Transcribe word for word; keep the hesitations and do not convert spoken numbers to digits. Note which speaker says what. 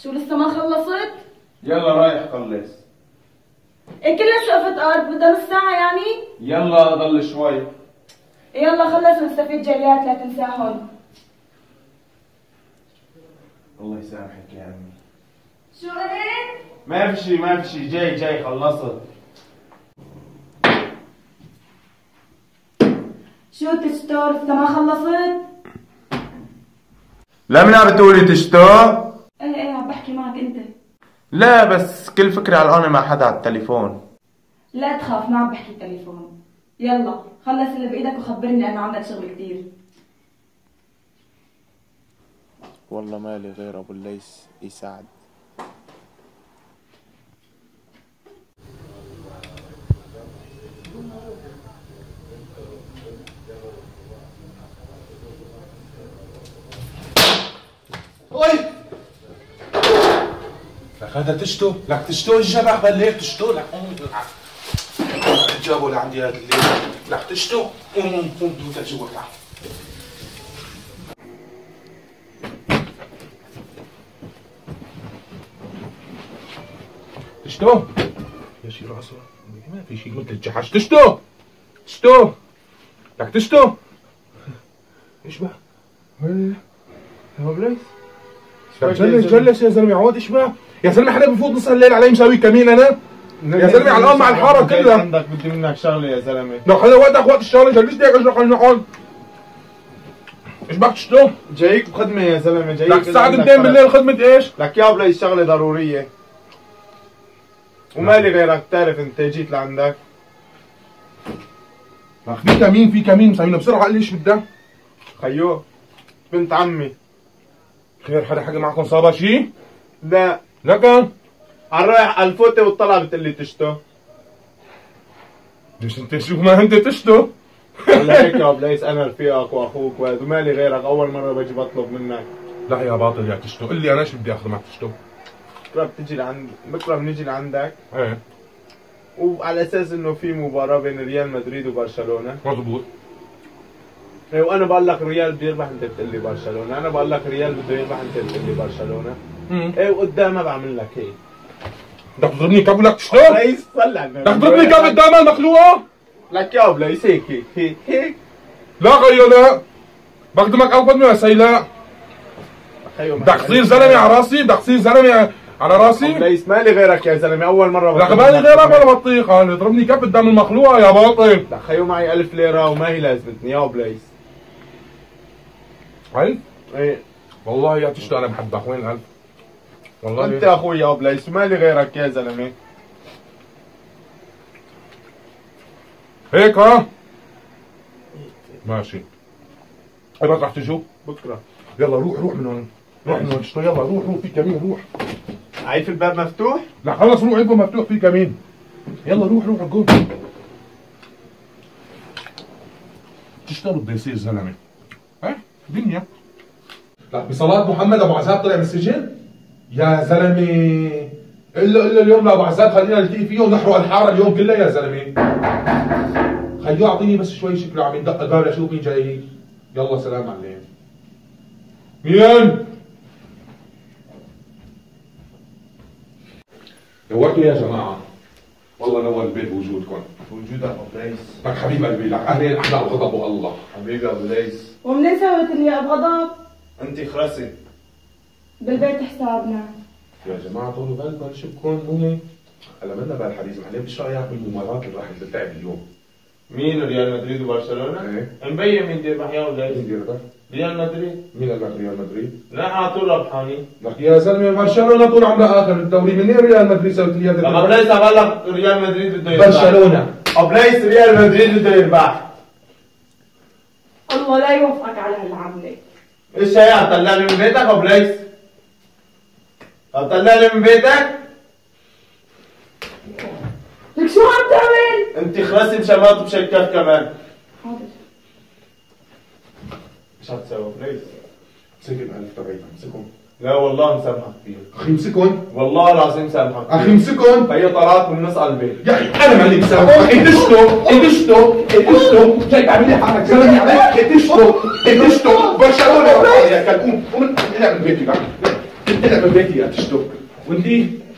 Speaker 1: شو لسه ما خلصت؟
Speaker 2: يلا رايح خلص.
Speaker 1: ايه كلها شقفة ارض بدها نص ساعة يعني؟
Speaker 2: يلا ضل شوي.
Speaker 1: يلا خلص ونستفيد جريات لا تنساهم.
Speaker 2: الله يسامحك يا عمي.
Speaker 1: شو قلت؟
Speaker 2: ما في شي ما في شي، جاي جاي خلصت.
Speaker 1: شو تشتور لسه ما خلصت؟
Speaker 2: لمنى بتقولي تشتو؟
Speaker 1: ايه ايه عم بحكي معك انت.
Speaker 2: لا بس كل فكرة علقانة مع حدا على التليفون.
Speaker 1: لا تخاف ما عم بحكي تليفون. يلا خلص اللي بايدك وخبرني انه عندك شغل كثير.
Speaker 3: والله مالي غير ابو الليث يساعد.
Speaker 4: وي لك هذا تشتو، لك تشتو الجبع بالليل تشتو، لك قوم جابوا لعندي هذا الليل، لك تشتو قوم قوم قوم دوت جوا تعال. تشتو يا شي راسه ما في شيء مثل الجحش. تشتو تشتو لك تشتو ايش بقى؟ وين يا ابو ليث؟ جلس جلس يا زلمه عود ايش بقى؟ يا زلمه حدا بفوت نص الليل علي مساوي كمين انا؟ يا زلمه على الارض مع الحاره كلها.
Speaker 2: عندك بدي منك شغله يا زلمه.
Speaker 4: لو هذا وقتك وقت الشغله جلسني هيك اشرح لنا نقعد. ايش بك تشتو؟
Speaker 2: جايك بخدمه يا زلمه جايك.
Speaker 4: لك الساعه اثنين بالليل خدمه ايش؟
Speaker 2: لك يا بلاي شغله ضروريه. ومالي غيرك بتعرف انت جيت لعندك.
Speaker 4: لك في كمين في كمين مساوينا بسرعه قل لي ايش بدك؟
Speaker 2: خيو بنت عمي.
Speaker 4: خير حدا حكى معكم صابها شيء؟
Speaker 2: لا
Speaker 4: لك
Speaker 2: عم رايح على الفوته والطلعه بتقول لي تشتو.
Speaker 4: ليش انت شو ما انت تشتو؟
Speaker 2: هلا هيك يا بلايس انا رفيقك واخوك وهذا ومالي غيرك اول مره بجي بطلب منك.
Speaker 4: لا يا باطل يا تشتو، قل لي انا شو بدي اخذ معك تشتو؟
Speaker 2: بكره بتجي لعند بكره بنجي لعندك.
Speaker 4: ايه
Speaker 2: وعلى اساس انه في مباراه بين ريال مدريد وبرشلونه.
Speaker 4: مضبوط.
Speaker 2: ايه وانا بقول لك ريال بده يربح انت بتقول لي برشلونه، انا بقول لك ريال بده يربح انت بتقول لي برشلونه.
Speaker 4: امم
Speaker 2: ايه وقدامها بعمل لك هيك.
Speaker 4: بدك تضربني كف لك تشتو؟
Speaker 2: بلايس صلي على النبي.
Speaker 4: بدك تضربني كف قدامها المخلوقه؟
Speaker 2: لك يا بلايس هيك هيك هيك هيك.
Speaker 4: لا غيو لا بخدمك او خدمه يا سيلاء. بدك تصير زلمه على راسي؟ بدك تصير زلمه على راسي؟
Speaker 2: بلايس مالي غيرك يا زلمه اول مره.
Speaker 4: لك مالي غيرك ولا بطيخ؟ قال يضربني كف قدام المخلوقه يا باطل.
Speaker 2: لك خيو معي ألف ليره وما هي لازمتني يا بلايس.
Speaker 4: ألف؟
Speaker 2: ايه
Speaker 4: والله يا تشتو انا بحبك. وين الألف؟ والله
Speaker 2: انت اخوي يا بلايس ومالي غيرك يا زلمه.
Speaker 4: هيك ها؟ ماشي. ايوه رح تجوا؟
Speaker 2: بكره.
Speaker 4: يلا روح روح من هون. روح من هون تشتو يلا روح روح في كمين روح.
Speaker 2: عايف الباب مفتوح؟
Speaker 4: لا خلص روح عيبه مفتوح في كمين. يلا روح روح قوم. تشتغل بده يصير زلمه. ها؟ دنيا. لك بصلاة محمد ابو عزاب طلع من السجن؟ يا زلمه قل له قل له اليوم لابو عزاب خلينا نلتقي فيه ونحرق الحاره اليوم كلها يا زلمه. خيو اعطيني بس شوي شكله عم يدق قال اشوف مين جاي. يلا سلام عليك. مين؟ نورتوا يا جماعه. والله نور البيت بوجودكم.
Speaker 2: وجودك ابو ليث.
Speaker 4: لك حبيب قلبي لك اهلين الاحلام غضبوا الله.
Speaker 2: حبيبي ابو ليث.
Speaker 1: ومنين سويت لي يا بغضب؟
Speaker 2: انت خرسي.
Speaker 1: بالبيت حسابنا.
Speaker 4: يا جماعه طولوا بالكم شو بكون مو هيك؟ هلا منا بالحديث معلم ايش رايك بالمباراه اللي راح تلعب اليوم؟
Speaker 2: مين ريال مدريد وبرشلونه؟
Speaker 4: ايه
Speaker 2: مبين مين بده يربح يا ابو
Speaker 4: مين
Speaker 2: ليث؟
Speaker 4: بده يربح؟
Speaker 2: ريال مدريد.
Speaker 4: مين قال لك ريال مدريد؟
Speaker 2: لا على طول ربحانين.
Speaker 4: لك يا زلمه برشلونه طول عمرها اخر الدوري، منين ريال مدريد سوت لي هذا؟
Speaker 2: ابو ليث بقول لك ريال مدريد بده يربح.
Speaker 4: برشلونه.
Speaker 2: ابو ليث ريال مدريد بده يربح.
Speaker 1: الله لا يوفقك على هالعمله.
Speaker 2: ايش هي عم تطلعني من بيتك ابو ليث؟ عم تطلعني من بيتك؟
Speaker 1: لك شو عم تعمل؟
Speaker 2: انت خرسي مشماط بشكاف كمان.
Speaker 1: حاضر.
Speaker 2: ايش عم تسوي ابو ليث؟
Speaker 4: امسكهم ألف تبعي امسكهم.
Speaker 2: لا والله مسامحك كثير.
Speaker 4: اخي امسكهم.
Speaker 2: والله العظيم مسامحك.
Speaker 4: اخي امسكهم.
Speaker 2: هي طلعت من نص قلبي.
Speaker 4: يا اخي انا مالي مسامحك. اتشتو اتشتو اتشتو جاي تعمل لي حالك زلمه عليك. اتشتو اتشتو برشلونه يا كلب. قوم قوم اطلع من بيتي. انت اللي ببيتي يا تشتك، وانتي